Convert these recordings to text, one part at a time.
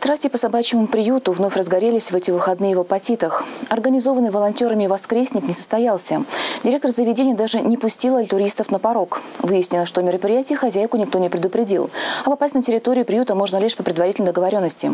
Страсти по собачьему приюту вновь разгорелись в эти выходные в Апатитах. Организованный волонтерами воскресник не состоялся. Директор заведения даже не пустил туристов на порог. Выяснилось, что мероприятие хозяйку никто не предупредил. А попасть на территорию приюта можно лишь по предварительной договоренности.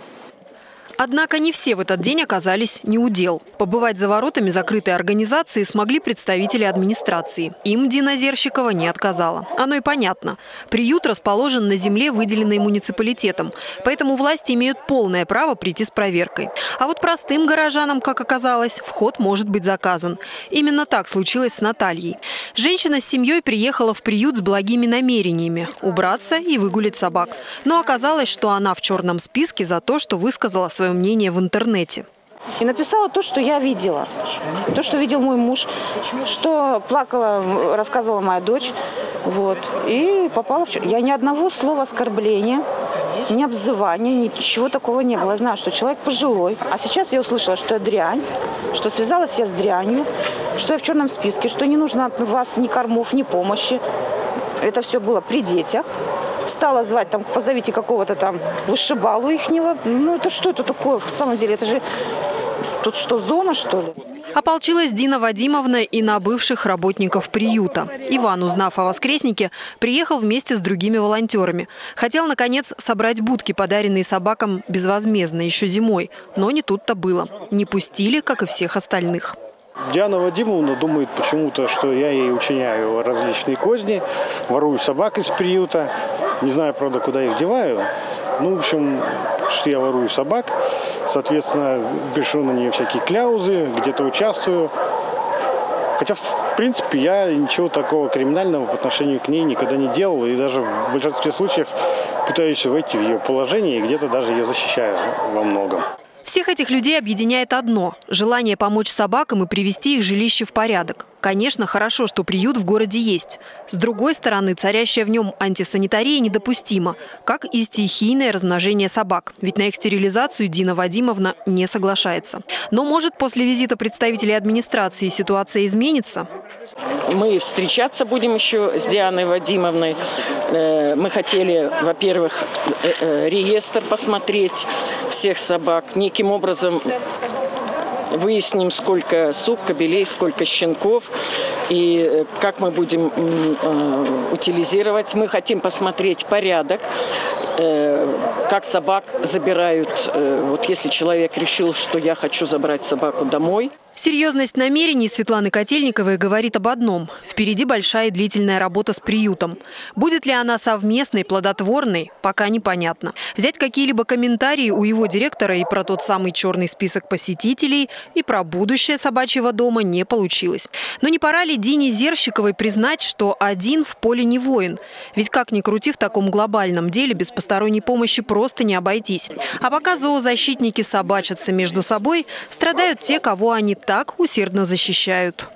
Однако не все в этот день оказались не у дел. Побывать за воротами закрытой организации смогли представители администрации. Им Дина Зерщикова не отказала. Оно и понятно. Приют расположен на земле, выделенной муниципалитетом. Поэтому власти имеют полное право прийти с проверкой. А вот простым горожанам, как оказалось, вход может быть заказан. Именно так случилось с Натальей. Женщина с семьей приехала в приют с благими намерениями – убраться и выгулить собак. Но оказалось, что она в черном списке за то, что высказала свое мнение в интернете. И написала то, что я видела. То, что видел мой муж, что плакала, рассказывала моя дочь. Вот. И попала в... Я ни одного слова оскорбления, ни обзывания, ничего такого не было. Я знаю, что человек пожилой. А сейчас я услышала, что я дрянь, что связалась я с дрянью, что я в черном списке, что не нужно от вас ни кормов, ни помощи. Это все было при детях. Стала звать, там, позовите какого-то там вышибалу ихнего. Ну, это что это такое? В самом деле, это же тут что, зона, что ли? Ополчилась Дина Вадимовна и на бывших работников приюта. Иван, узнав о воскреснике, приехал вместе с другими волонтерами. Хотел, наконец, собрать будки, подаренные собакам безвозмездно, еще зимой. Но не тут-то было. Не пустили, как и всех остальных. Диана Вадимовна думает почему-то, что я ей учиняю различные козни, ворую собак из приюта. Не знаю, правда, куда их деваю. Ну, в общем, что я ворую собак. Соответственно, пишу на нее всякие кляузы, где-то участвую. Хотя, в принципе, я ничего такого криминального по отношению к ней никогда не делал. И даже в большинстве случаев пытаюсь войти в ее положение и где-то даже ее защищаю во многом. Всех этих людей объединяет одно – желание помочь собакам и привести их жилище в порядок. Конечно, хорошо, что приют в городе есть. С другой стороны, царящая в нем антисанитария недопустима, как и стихийное размножение собак. Ведь на их стерилизацию Дина Вадимовна не соглашается. Но, может, после визита представителей администрации ситуация изменится? Мы встречаться будем еще с Дианой Вадимовной. Мы хотели, во-первых, реестр посмотреть всех собак. Неким образом выясним, сколько сук, кобелей, сколько щенков и как мы будем утилизировать. Мы хотим посмотреть порядок, как собак забирают. Вот если человек решил, что я хочу забрать собаку домой. Серьезность намерений Светланы Котельниковой говорит об одном. Впереди большая и длительная работа с приютом. Будет ли она совместной, плодотворной, пока непонятно. Взять какие-либо комментарии у его директора и про тот самый черный список посетителей, и про будущее собачьего дома не получилось. Но не пора ли Дине Зерщиковой признать, что один в поле не воин? Ведь как ни крути, в таком глобальном деле без посторонней помощи просто не обойтись. А пока зоозащитники собачатся между собой, страдают те, кого они так усердно защищают.